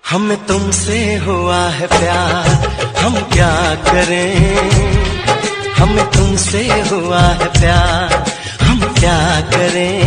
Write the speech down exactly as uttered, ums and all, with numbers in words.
हमें तुमसे हुआ है प्यार, हम क्या करें। हमें तुमसे हुआ है प्यार, हम क्या करें।